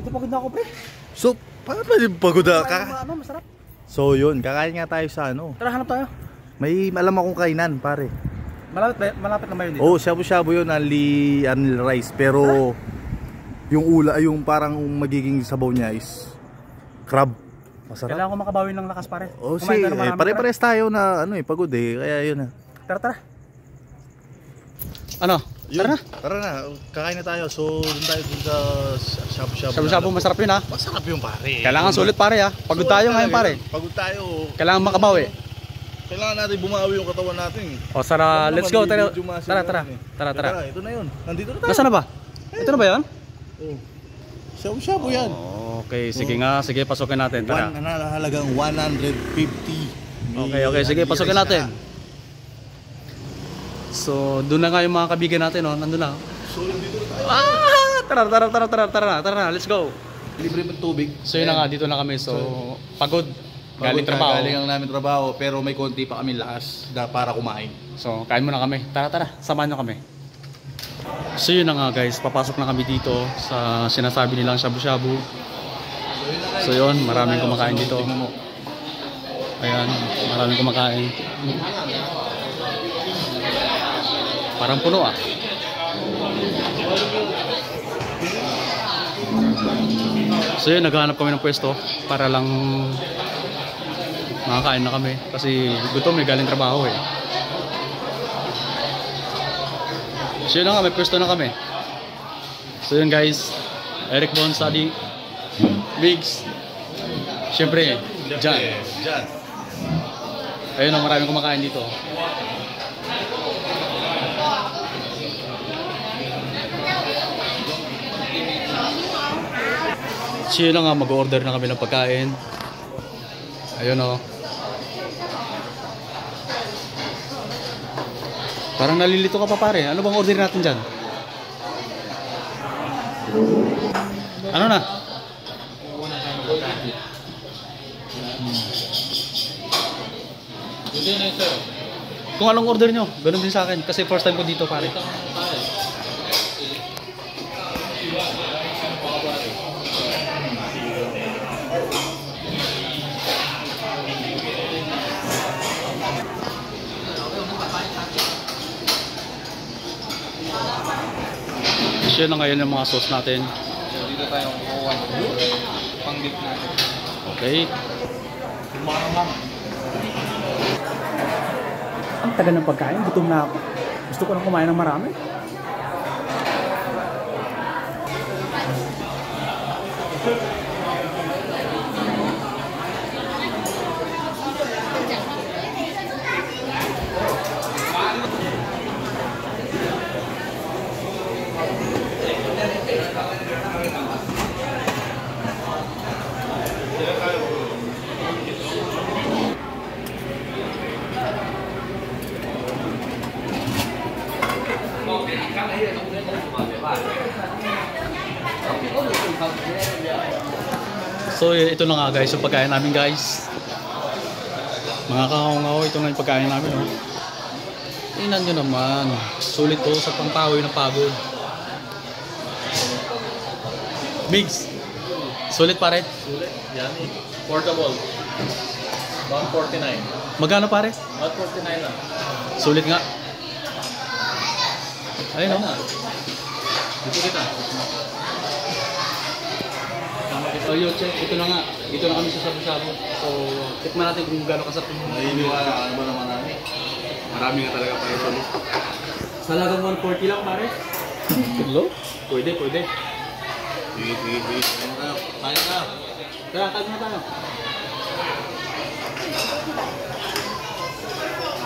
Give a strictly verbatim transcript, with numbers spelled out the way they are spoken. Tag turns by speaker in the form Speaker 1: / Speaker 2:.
Speaker 1: Pagod na pagod na ako, pre.
Speaker 2: So, paano pwede pagod na ka?
Speaker 1: Ano, masarap.
Speaker 2: So yun, kakain nga tayo sa ano.
Speaker 1: Tara, hanap tayo.
Speaker 2: May alam akong kainan, pare.
Speaker 1: Malapit, malapit na ba yun dito?
Speaker 2: Oh, shabu-shabu yun, only, only rice. Pero yung ula, yung parang magiging sabaw niya is crab. Masarap.
Speaker 1: Kailangan ko makabawi ng lakas, pare.
Speaker 2: Oh, si, eh, pare-pares tayo na ano eh, pagod eh. Kaya yun na.
Speaker 1: Tara, tara. Ano?
Speaker 2: Yun,
Speaker 1: tara na.
Speaker 2: Tara na, kakain na tayo. So, dun tayo dun sa shabu-shabu.
Speaker 1: Shabu-shabu, masarap yun, ha?
Speaker 2: Masarap yung pare.
Speaker 1: Kailangan sulit, pare, ha? Pagod tayo ngayon, pare.
Speaker 2: Pagod tayo.
Speaker 1: Kailangan makabawi.
Speaker 2: Kailangan natin bumawi yung katawan natin.
Speaker 1: O, Sara, let's go. Tara, tara, tara. Tara, tara.
Speaker 2: Ito na yun. Nandito na tayo.
Speaker 1: Nasaan na ba? Ito na ba yun?
Speaker 2: Oh. Shabu-shabu yan.
Speaker 1: Okay, sige nga. Sige, pasukin natin. Tara.
Speaker 2: One, halagang one hundred fifty.
Speaker 1: Okay, okay. Sige, pasukin natin. So, doon na nga yung mga kabigan natin, oh. Nandun na.
Speaker 2: So, nandito na tayo.
Speaker 1: Ah! Tara, tara, tara, tara, tara, tara na. Let's go.
Speaker 2: Libre ng tubig.
Speaker 1: So, yun na nga. Dito na kami. So, pagod. Galing trabaho.
Speaker 2: Galing ang namin trabaho, pero may konti pa kami lakas para kumain.
Speaker 1: So, kain muna kami. Tara, tara. Samahan nyo kami. So, yun na nga, guys. Papasok na kami dito sa sinasabi nilang shabu-shabu. So, yun. Maraming kumakain dito. Ayan. Maraming kumakain. Parang puno, ah. So, yun. Naghahanap kami ng pwesto para lang makakain na kami kasi gutom eh, galing trabaho eh. So yun na nga, may pwesto na kami. So yun guys, Eric Bon, Sadi, Biggs, syempre, Jan. Ayun na, maraming kumakain dito. So yun na nga, mag-order na kami ng pagkain. Ayun o. Parang nalilito ka pa, pare. Ano bang order natin dyan? Ano na? Kung anong order nyo, ganun din sa akin. Kasi first time ko dito, pare. Yun na ngayon yung mga sauce natin.
Speaker 3: Dito tayong kukuha pang dip natin.
Speaker 1: Okay. Ang tagal ng pagkain, gutom na ako. Gusto ko nang kumain ng marami. So ito na nga guys, yung pagkain namin guys. Mga kahongaw, ito na yung pagkain namin. Oh. Tingnan nyo naman, sulit to sa pangpawi ng pagod. Migs, sulit pare?
Speaker 2: Sulit, yan eh. Portable. one forty-nine.
Speaker 1: Magkano pare?
Speaker 2: one forty-nine lang.
Speaker 1: Sulit nga. Ayun o.
Speaker 2: Dito kita.
Speaker 1: So yun, check. Ito na nga. Ito na kami sa shabu-shabu. So, tikman natin kung gano'ng kasarap yung
Speaker 2: Nahihiniwala, ano ba naman namin? Marami nga talaga pa ito.
Speaker 1: sa lagang one forty lang pare. Hello? Pwede, pwede.
Speaker 2: Sige, sige, sige. Kain tayo. Kain tayo.
Speaker 1: Tara, kain na tayo.